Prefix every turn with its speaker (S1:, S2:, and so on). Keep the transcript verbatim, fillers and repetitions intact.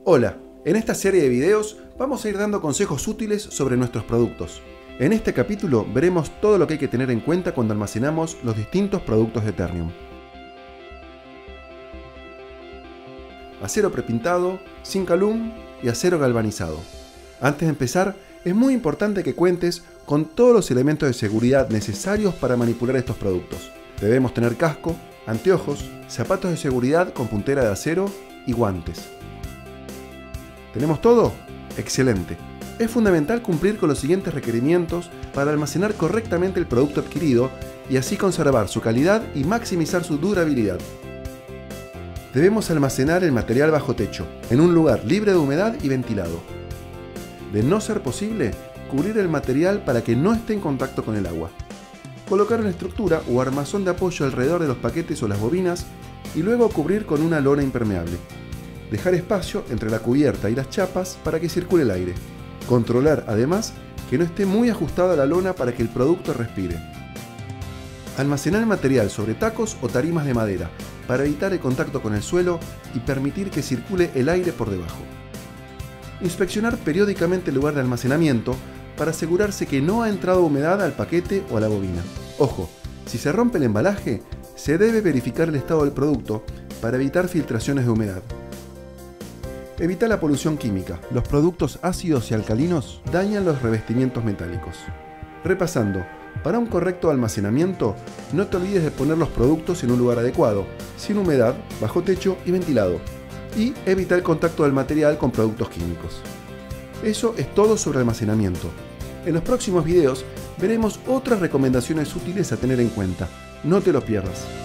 S1: Hola, en esta serie de videos vamos a ir dando consejos útiles sobre nuestros productos. En este capítulo veremos todo lo que hay que tener en cuenta cuando almacenamos los distintos productos de Ternium. Acero prepintado, zinc alum y acero galvanizado. Antes de empezar, es muy importante que cuentes con todos los elementos de seguridad necesarios para manipular estos productos. Debemos tener casco, anteojos, zapatos de seguridad con puntera de acero y guantes. ¿Tenemos todo? ¡Excelente! Es fundamental cumplir con los siguientes requerimientos para almacenar correctamente el producto adquirido y así conservar su calidad y maximizar su durabilidad. Debemos almacenar el material bajo techo, en un lugar libre de humedad y ventilado. De no ser posible, cubrir el material para que no esté en contacto con el agua. Colocar una estructura o armazón de apoyo alrededor de los paquetes o las bobinas y luego cubrir con una lona impermeable. Dejar espacio entre la cubierta y las chapas para que circule el aire. Controlar, además, que no esté muy ajustada la lona para que el producto respire. Almacenar el material sobre tacos o tarimas de madera para evitar el contacto con el suelo y permitir que circule el aire por debajo. Inspeccionar periódicamente el lugar de almacenamiento para asegurarse que no ha entrado humedad al paquete o a la bobina. Ojo, si se rompe el embalaje, se debe verificar el estado del producto para evitar filtraciones de humedad. Evita la polución química. Los productos ácidos y alcalinos dañan los revestimientos metálicos. Repasando, para un correcto almacenamiento, no te olvides de poner los productos en un lugar adecuado, sin humedad, bajo techo y ventilado. Y evita el contacto del material con productos químicos. Eso es todo sobre almacenamiento. En los próximos videos veremos otras recomendaciones útiles a tener en cuenta. No te lo pierdas.